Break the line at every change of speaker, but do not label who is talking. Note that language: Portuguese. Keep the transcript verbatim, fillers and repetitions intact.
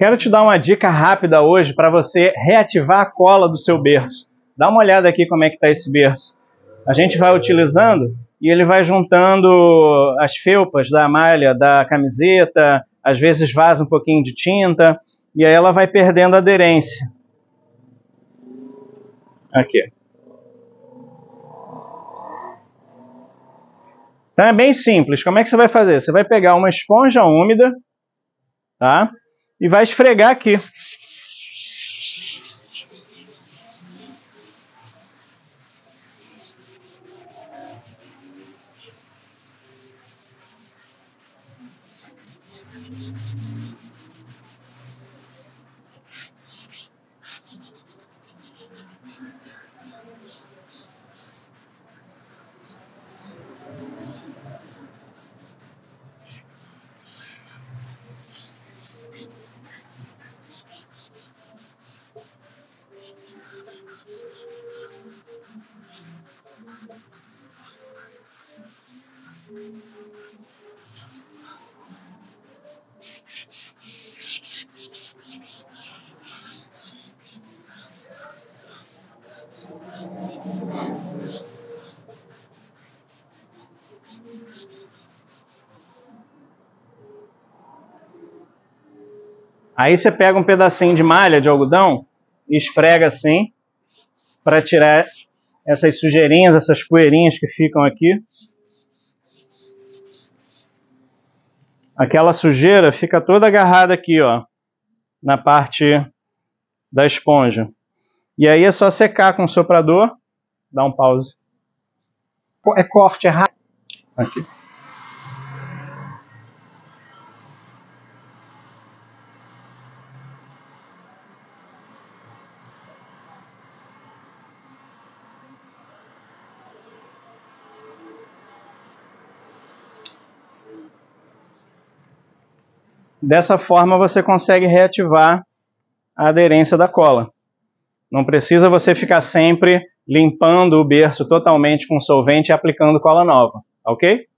Quero te dar uma dica rápida hoje para você reativar a cola do seu berço. Dá uma olhada aqui como é que está esse berço. A gente vai utilizando e ele vai juntando as felpas da malha da camiseta, às vezes vaza um pouquinho de tinta e aí ela vai perdendo aderência. Aqui. Então é bem simples. Como é que você vai fazer? Você vai pegar uma esponja úmida, tá? E vai esfregar aqui. Aí você pega um pedacinho de malha de algodão e esfrega assim para tirar essas sujeirinhas, essas poeirinhas que ficam aqui. Aquela sujeira fica toda agarrada aqui, ó, na parte da esponja. E aí é só secar com o soprador. Dá um pause. É corte, é rápido. Aqui. Dessa forma você consegue reativar a aderência da cola. Não precisa você ficar sempre limpando o berço totalmente com solvente e aplicando cola nova, ok?